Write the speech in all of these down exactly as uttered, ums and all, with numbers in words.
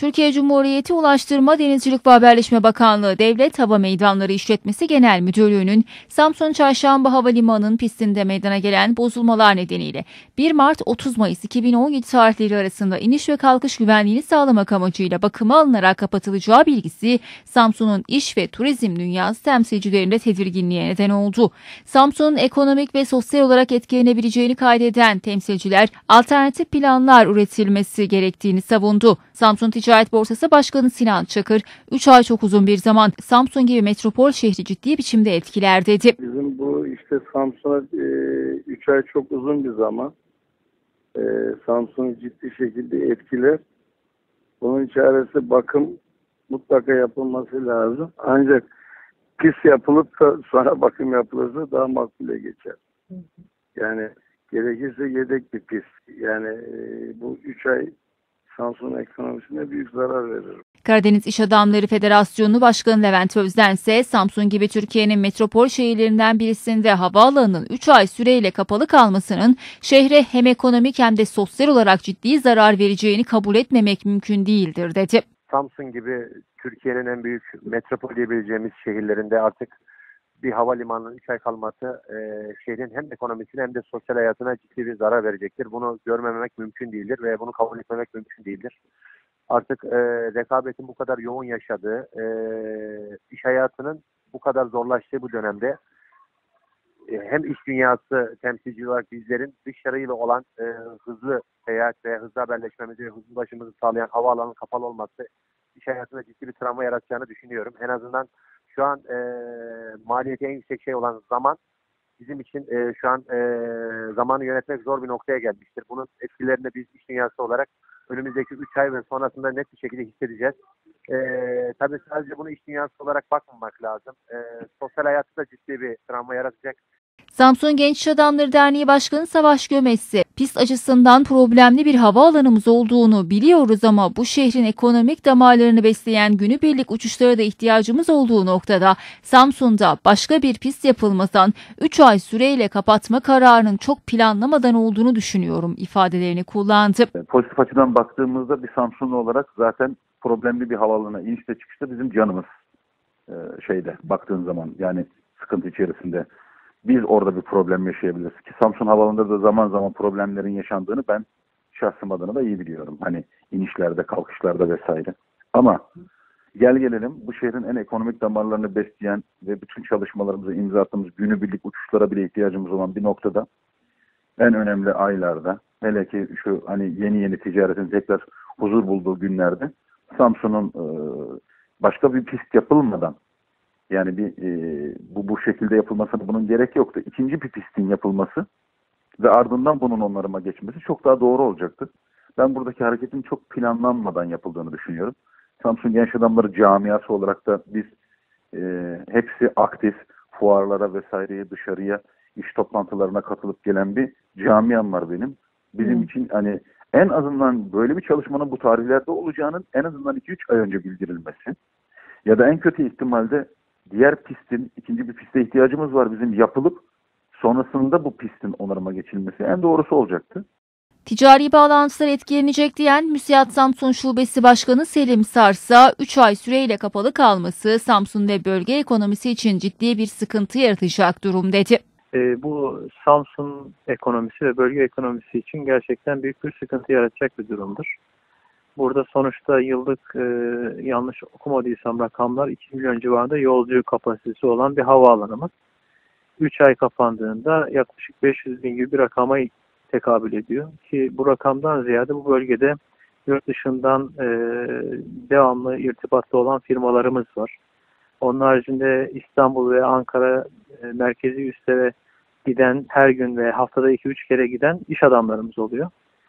Türkiye Cumhuriyeti Ulaştırma, Denizcilik ve Haberleşme Bakanlığı Devlet Hava Meydanları İşletmesi Genel Müdürlüğü'nün Samsun Çarşamba Havalimanı'nın pistinde meydana gelen bozulmalar nedeniyle bir Mart otuz Mayıs iki bin on yedi tarihleri arasında iniş ve kalkış güvenliğini sağlamak amacıyla bakıma alınarak kapatılacağı bilgisi Samsun'un iş ve turizm dünyası temsilcilerinde tedirginliğe neden oldu. Samsun'un ekonomik ve sosyal olarak etkilenebileceğini kaydeden temsilciler alternatif planlar üretilmesi gerektiğini savundu. Samsun Ticaret Borsası Başkanı Sinan Çakır, üç ay çok uzun bir zaman, Samsun gibi metropol şehri ciddi biçimde etkiler dedi. Bizim bu işte Samsun'a üç ay çok uzun bir zaman. E, Samsun'u ciddi şekilde etkiler. Bunun çaresi bakım mutlaka yapılması lazım. Ancak pist yapılıp da sonra bakım yapılırsa daha makbule geçer. Yani gerekirse yedek bir pist. Yani e, bu üç ay Samsun ekonomisine büyük zarar verir. Karadeniz İş Adamları Federasyonu Başkanı Levent Özden ise Samsun gibi Türkiye'nin metropol şehirlerinden birisinde havaalanının üç ay süreyle kapalı kalmasının şehre hem ekonomik hem de sosyal olarak ciddi zarar vereceğini kabul etmemek mümkün değildir dedi. Samsun gibi Türkiye'nin en büyük metropol diyebileceğimiz şehirlerinde artık bir havalimanının üç ay kalması e, şehrin hem ekonomisine hem de sosyal hayatına ciddi bir zarar verecektir. Bunu görmemek mümkün değildir ve bunu kabul etmemek mümkün değildir. Artık e, rekabetin bu kadar yoğun yaşadığı, e, iş hayatının bu kadar zorlaştığı bu dönemde e, hem iş dünyası temsilci olarak bizlerin dışarıyla olan e, hızlı seyahat ve hızlı haberleşmemizi ve hızlı ulaşımımızı sağlayan havaalanının kapalı olması iş hayatında ciddi bir travma yaratacağını düşünüyorum. En azından şu an e, maliyeti en yüksek şey olan zaman bizim için e, şu an e, zamanı yönetmek zor bir noktaya gelmiştir. Bunun etkilerini biz iş dünyası olarak önümüzdeki üç ay ve sonrasında net bir şekilde hissedeceğiz. E, tabii sadece bunu iş dünyası olarak bakmamak lazım. E, sosyal hayatta da ciddi bir travma yaratacak. Samsun Genç İş Adamları Derneği Başkanı Savaş Gömez'si, pist açısından problemli bir havaalanımız olduğunu biliyoruz ama bu şehrin ekonomik damarlarını besleyen günübirlik uçuşlara da ihtiyacımız olduğu noktada Samsun'da başka bir pist yapılmadan üç ay süreyle kapatma kararının çok planlamadan olduğunu düşünüyorum ifadelerini kullandı. Pozitif açıdan baktığımızda bir Samsunlu olarak zaten problemli bir havaalanına inişte çıkışta bizim canımız e, şeyde baktığın zaman yani sıkıntı içerisinde. Biz orada bir problem yaşayabiliriz ki Samsun Havaalanı'nda da zaman zaman problemlerin yaşandığını ben şahsım adına da iyi biliyorum. Hani inişlerde, kalkışlarda vesaire. Ama gel gelelim bu şehrin en ekonomik damarlarını besleyen ve bütün çalışmalarımıza imza attığımız günübirlik uçuşlara bile ihtiyacımız olan bir noktada en önemli aylarda hele ki şu hani yeni yeni ticaretin tekrar huzur bulduğu günlerde Samsun'un e, başka bir pist yapılmadan yani bir e, bu bu şekilde yapılmasına bunun gerek yoktu. İkinci bir pistin yapılması ve ardından bunun onarıma geçmesi çok daha doğru olacaktı. Ben buradaki hareketin çok planlanmadan yapıldığını düşünüyorum. Samsun Genç Adamları camiası olarak da biz e, hepsi aktif fuarlara vesaireye dışarıya iş toplantılarına katılıp gelen bir camiam var benim. Bizim hmm. için hani en azından böyle bir çalışmanın bu tarihlerde olacağının en azından iki üç ay önce bildirilmesi ya da en kötü ihtimalde diğer pistin, ikinci bir piste ihtiyacımız var bizim yapılıp sonrasında bu pistin onarıma geçilmesi en doğrusu olacaktı. Ticari bağlantılar etkilenecek diyen MÜSİAD Samsun Şubesi Başkanı Selim Sarsa, üç ay süreyle kapalı kalması Samsun ve bölge ekonomisi için ciddi bir sıkıntı yaratacak durum dedi. E, bu Samsun ekonomisi ve bölge ekonomisi için gerçekten büyük bir sıkıntı yaratacak bir durumdur. Burada sonuçta yıllık e, yanlış okumadıysam rakamlar iki milyon civarında yolcu kapasitesi olan bir havaalanımız. üç ay kapandığında yaklaşık beş yüz bin gibi bir rakama tekabül ediyor. Ki bu rakamdan ziyade bu bölgede yurt dışından e, devamlı irtibatlı olan firmalarımız var. Onun haricinde İstanbul ve Ankara e, merkezi üslere giden her gün ve haftada iki üç kere giden iş adamlarımız oluyor.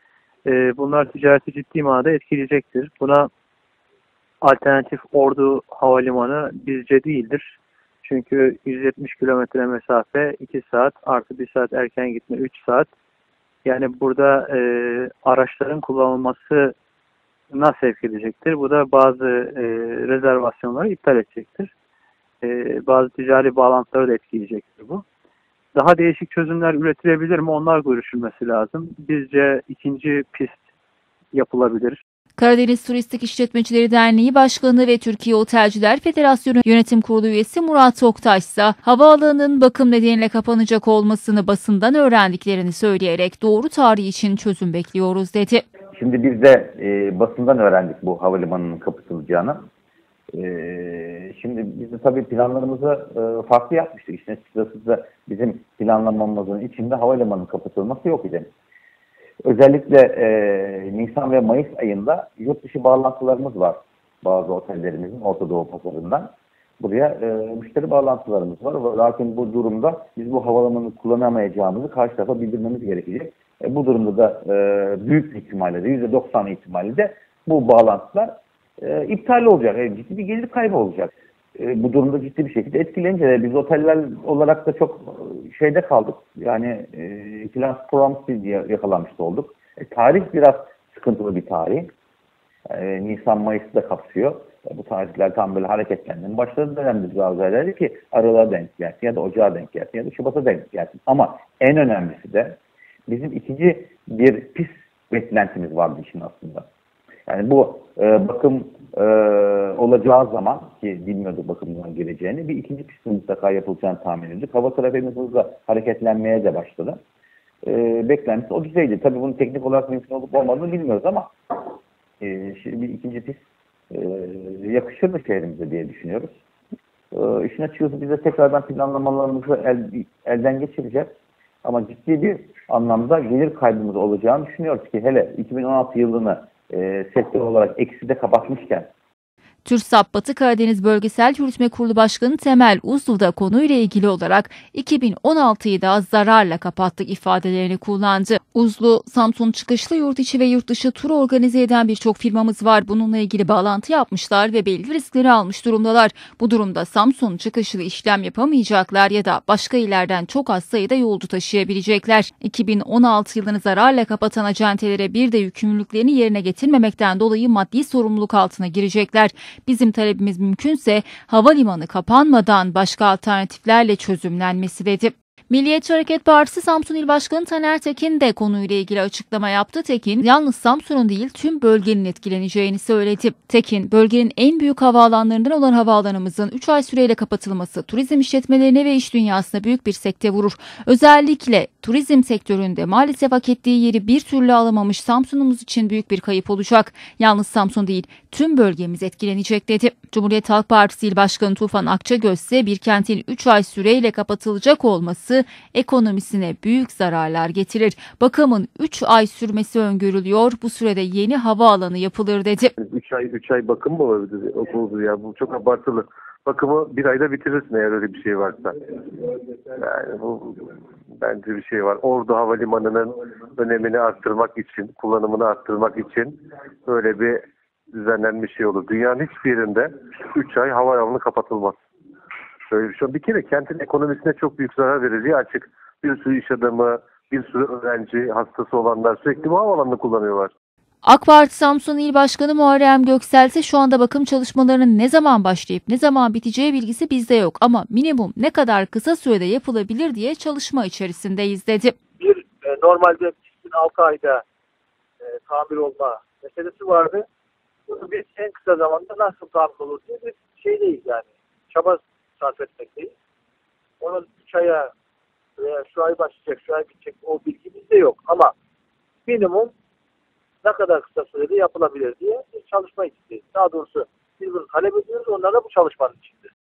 Bunlar ticareti ciddi manada etkileyecektir. Buna alternatif Ordu Havalimanı bizce değildir. Çünkü yüz yetmiş kilometre mesafe iki saat artı bir saat erken gitme üç saat. Yani burada e, araçların kullanılmasına sevk edecektir. Bu da bazı e, rezervasyonları iptal edecektir. E, bazı ticari bağlantıları da etkileyecektir bu. Daha değişik çözümler üretilebilir mi? Onlar görüşülmesi lazım. Bizce ikinci pist yapılabilir. Karadeniz Turistik İşletmecileri Derneği Başkanı ve Türkiye Otelciler Federasyonu Yönetim Kurulu üyesi Murat Oktay ise havaalanının bakım nedeniyle kapanacak olmasını basından öğrendiklerini söyleyerek doğru tarih için çözüm bekliyoruz dedi. Şimdi biz de e, basından öğrendik bu havalimanının kapatılacağını. E, şimdi biz de tabii planlarımızı e, farklı yapmıştık. İşte sırasında bizim planlamamızın içinde havalimanının kapatılması yok idi. Özellikle e, Nisan ve Mayıs ayında yurt dışı bağlantılarımız var bazı otellerimizin Orta Doğu pazarından. Buraya e, müşteri bağlantılarımız var. Lakin bu durumda biz bu havalimanını kullanamayacağımızı karşı tarafa bildirmemiz gerekecek. E, bu durumda da e, büyük ihtimalle de yüzde doksan ihtimalle de bu bağlantılar e, iptal olacak. E, ciddi bir gelir kaybı olacak. E, bu durumda ciddi bir şekilde etkileneceğiz. Biz oteller olarak da çok şeyde kaldık. Yani e, finans programsız diye yakalanmış olduk. E, tarih biraz sıkıntılı bir tarih. E, Nisan-Mayıs'ı da kapsıyor. E, bu tarihler tam böyle hareketlendiğinde başladı dönemde bazıları ki aralığa denk gelsin ya da ocağa denk gelsin ya da Şubat'a denk gelsin. Ama en önemlisi de bizim ikinci bir pis beklentimiz vardı işin aslında. Yani bu e, bakım e, olacağı zaman ki bilmiyorduk bakımdan geleceğini bir ikinci pistin mutlaka yapılacağını tahmin ediyorduk. Hava trafiğimiz hızla hareketlenmeye de başladı. E, beklentisi o düzeydi. Tabii bunun teknik olarak mümkün olup olmadığını bilmiyoruz ama e, şimdi bir ikinci pist e, yakışır mı şehrimize diye düşünüyoruz. E, işin açıkçası biz de tekrardan planlamalarımızı el, elden geçireceğiz. Ama ciddi bir anlamda gelir kaybımız olacağını düşünüyoruz ki hele iki bin on altı yılını e, sektör olarak ekside kapatmışken. TÜRSAP Batı Karadeniz Bölgesel Yürütme Kurulu Başkanı Temel Uzlu da konuyla ilgili olarak iki bin on altıyı da zararla kapattık ifadelerini kullandı. Uzlu, Samsun çıkışlı yurt içi ve yurt dışı tur organize eden birçok firmamız var. Bununla ilgili bağlantı yapmışlar ve belli riskleri almış durumdalar. Bu durumda Samsun çıkışlı işlem yapamayacaklar ya da başka illerden çok az sayıda yolcu taşıyabilecekler. iki bin on altı yılını zararla kapatan acentelere bir de yükümlülüklerini yerine getirmemekten dolayı maddi sorumluluk altına girecekler. Bizim talebimiz mümkünse havalimanı kapanmadan başka alternatiflerle çözümlenmesi dedi. Milliyetçi Hareket Partisi Samsun İl Başkanı Taner Tekin de konuyla ilgili açıklama yaptı. Tekin, yalnız Samsun'un değil tüm bölgenin etkileneceğini söyledi. Tekin, bölgenin en büyük havaalanlarından olan havaalanımızın üç ay süreyle kapatılması turizm işletmelerine ve iş dünyasına büyük bir sekte vurur. Özellikle turizm sektöründe maalesef hak ettiği yeri bir türlü alamamış Samsun'umuz için büyük bir kayıp olacak. Yalnız Samsun değil tüm bölgemiz etkilenecek dedi. Cumhuriyet Halk Partisi İl Başkanı Tufan Akçagöz ise bir kentin üç ay süreyle kapatılacak olması ekonomisine büyük zararlar getirir. Bakımın üç ay sürmesi öngörülüyor. Bu sürede yeni havaalanı yapılır dedi. üç ay üç ay bakım mı olabilir? Okuldur ya. Bu çok abartılı. Bakımı bir ayda bitirirsin eğer öyle bir şey varsa. Yani bu bence bir şey var. Ordu Havalimanı'nın önemini arttırmak için, kullanımını arttırmak için böyle bir düzenlenmiş şey olur. Dünyanın hiçbir yerinde üç ay havaalanı kapatılmaz. Şöyle bir şey. Bir kere kentin ekonomisine çok büyük zarar vereceği açık. Bir sürü iş adamı, bir sürü öğrenci, hastası olanlar sürekli bu havaalanını kullanıyorlar. AK Parti Samsun İl Başkanı Muharrem Göksel ise şu anda bakım çalışmalarının ne zaman başlayıp ne zaman biteceği bilgisi bizde yok. Ama minimum ne kadar kısa sürede yapılabilir diye çalışma içerisindeyiz dedi. Bir e, normalde altı ayda e, tamir olma meselesi vardı. Bunu biz en kısa zamanda nasıl tamir olur diye bir şey değil yani. Çaba sarf etmekteyiz. Onun üç aya veya şu ay başlayacak, şu ay bitecek o bilgi bizde yok. Ama minimum ne kadar kısa sürede yapılabilir diye çalışma içindeyiz. Daha doğrusu biz bunu talep ediyoruz, onlar da bu çalışmanın içinde.